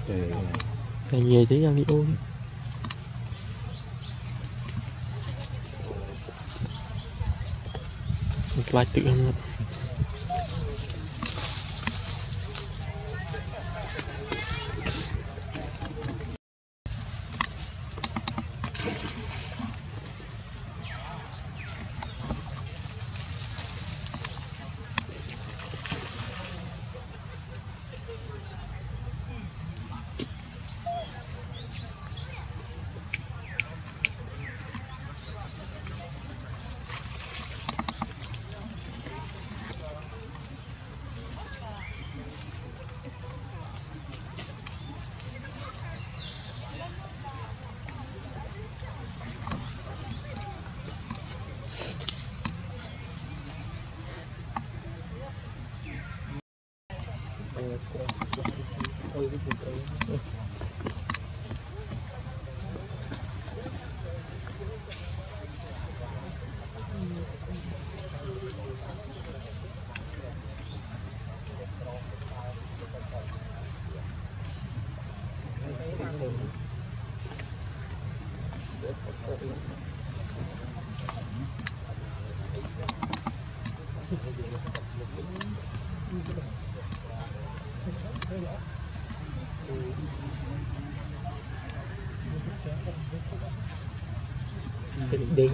Này về chứ ăn đi ôn. Lại tự ăn. Đinh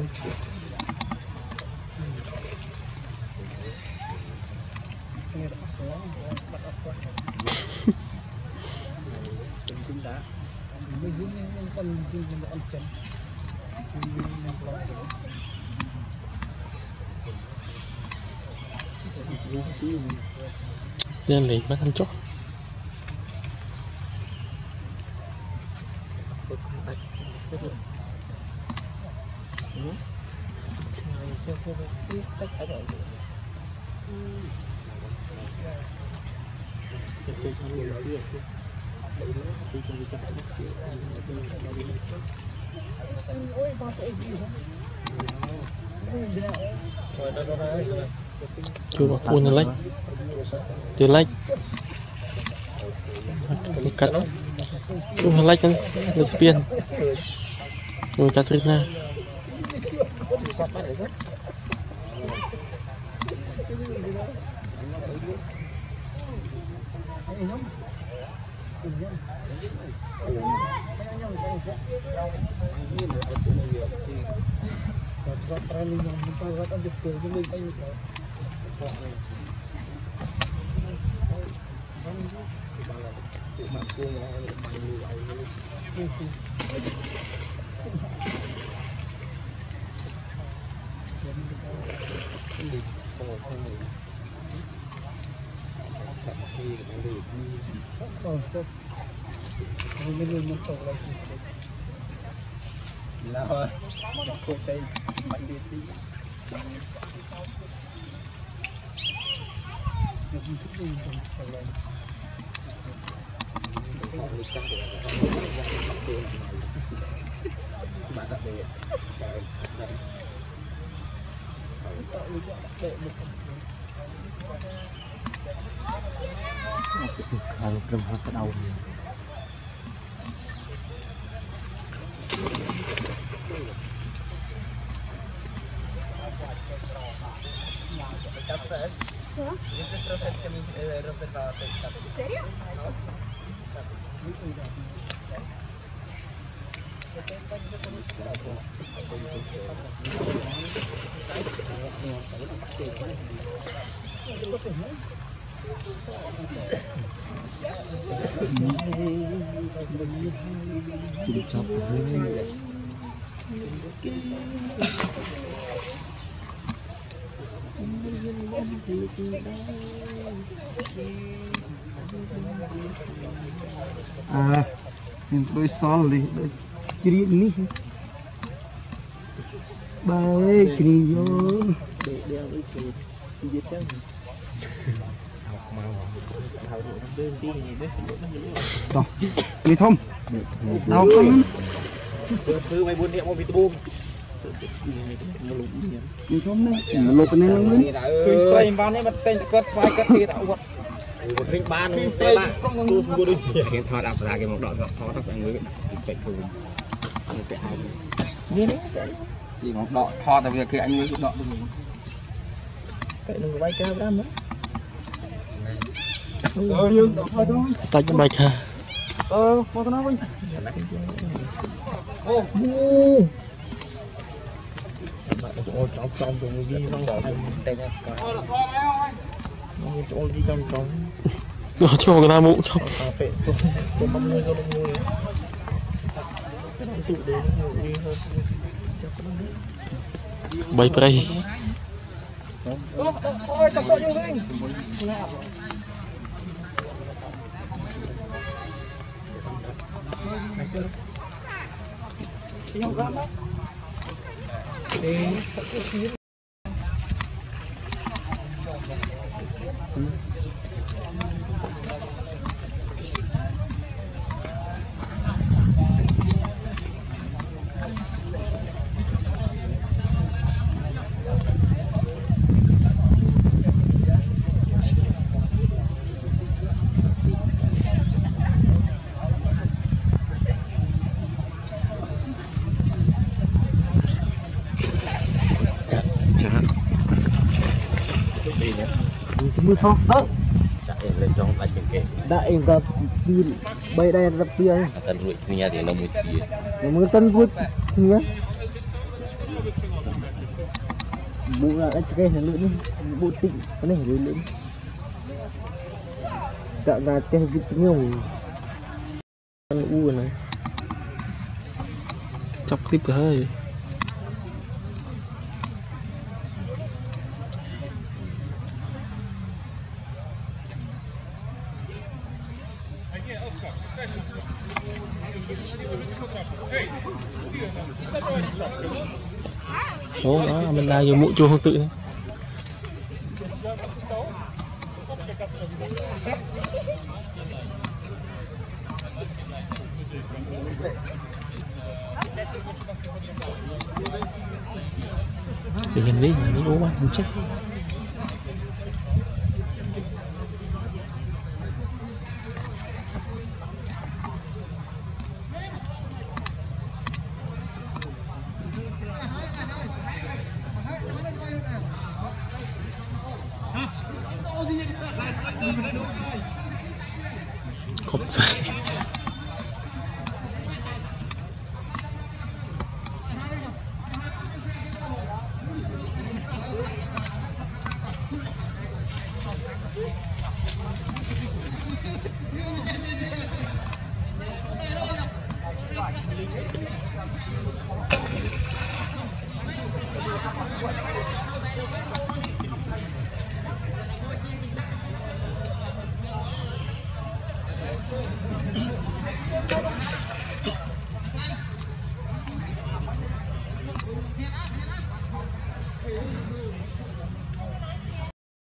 Nên lấy bắt ăn chó. Coba punya like, di like, cắt, coba like kan, lesbian, coba Katrina. Kalau berapa tahun? ¿Serio? Tôi son đi kiri ini baik kiri yo đi thông đâu không cứ mày buôn điện một vịt bùm đi thông này lột cái này luôn cái vào này mà tên cất vai cất thì đã quật một cái ba nó tê ba tu mua đi cái thọ đạp ra cái một đoạn thọ đạp anh mới cái thùng cái ao thì một đoạn thọ tại vì cái anh mới đoạn cái đừng bay cao lắm nữa nhưng thôi thôi tay cho bài cha mau tao nói với ô trong trong tụi gì trong đây nha chỗ gì trong cho cái nào mũ cho bay bay thôi tập sợ như anh mưa phong sớm chạy lên trong lại cái đại gặp bay đây gặp bia tận rụi nhà thì nó một gì mưa tân vui nhé bộ là cái này nữa bộ tịnh cái này rồi lên tạo ra cái gì nhiều ăn u này chọc tiếp thôi số đó mình đang dùng mũ chua không tự để nhìn đi ốm quá không chết không sai